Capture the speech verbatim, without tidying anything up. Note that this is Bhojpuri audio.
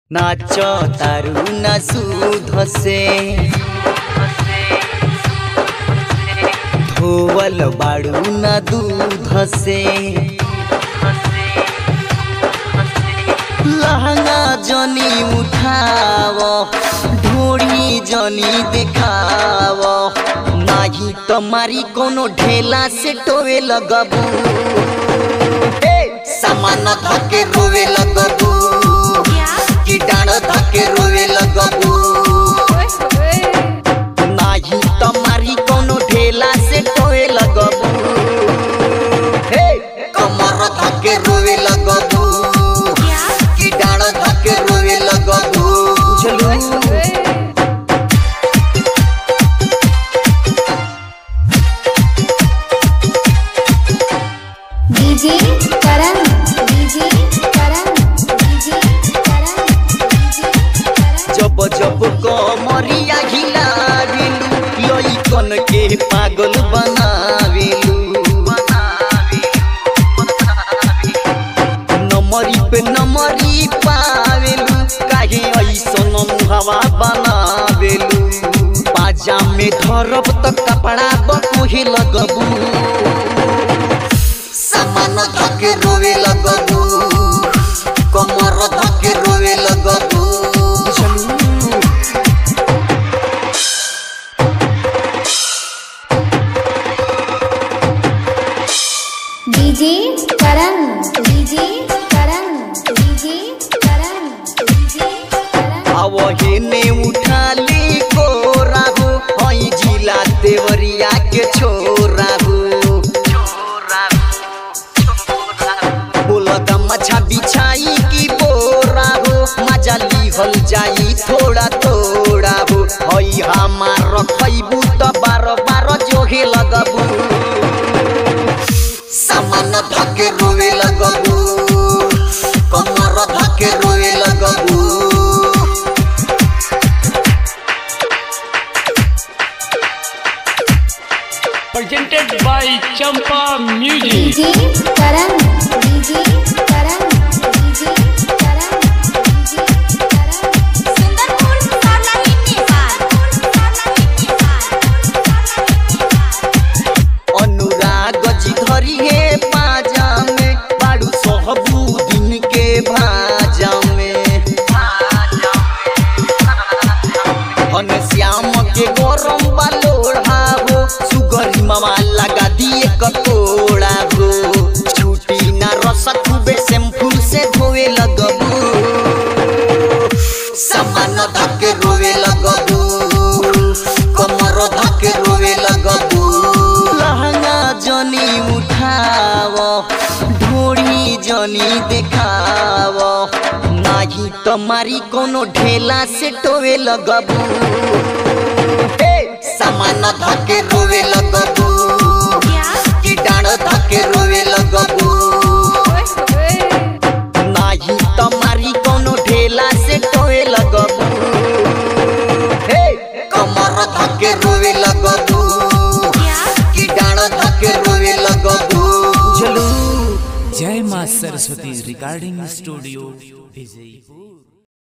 नाच तारू न सूध से धोवल बाड़ू न दूध से लहंगा जनी उठाव ढोड़ी जनी दिखाव नाही तुम्हारी कोनो ढेला से टोवे लगबू सामान धके रोवे लगबू की डांड धके रोवे लगबू नाही तुम्हारी कोनो ढेला से टोवे लगबू कमर धके रोवे लगबू की डांड धके रोवे लगबू DJ Karan DJ Karan DJ Karan DJ Karan जब जब कमरिया हिलावेलू लइकन के पागल बनावेलू नमरी पे नमरी पावेलू काहे ऐसन मुहावा बनावेलू पाजा में धरब त कपड़ा बकोहे लगबू सामान धके रोवे लगबू कमर धके रोवे लगबू DJ Karan DJ Karan DJ Karan DJ Karan आवहे ने उठा ली कोरा हो हई जिला देवरिया के छोरा हो मछा बिछाई की बोरा हो मजा लिहल जाई थोड़ा थोड़ा हो हई हमार रखैबू त बार बार जोहे लगबू सामान धके रोवे लगबू कमर धके रोवे लगबू presented by Champa Music DJ Karan DJ Karan DJ Karan DJ Karan Sundarpur Salahi Nepal Salahi Nepal Anurag ji धरी है पाजा में बाड़ू सहबू दिन के भाजा में हन श्याम के गरम बालोड़ा हो सुगरी मामा लगा दिए कटोड़ा हो छुटी ना रस खूबे शैम्पू से धोवे लगबू सामान धके रोवे लगबू कमर धके रोवे लगबू लहंगा जनी उठाव ढोड़ी जनी दिखाव नाही तुम्हारी कोनो ढेला से टोवे लगबू सामान धके रोवे लगबू की डांड धके रोवे लगबू नाही तुम्हारी कोनो ढेला से टोवे लगबू कमर धके रोवे लगबू की डांड धके रोवे लगबू जय मां सरस्वती रिकॉर्डिंग स्टूडियो विजयपुर।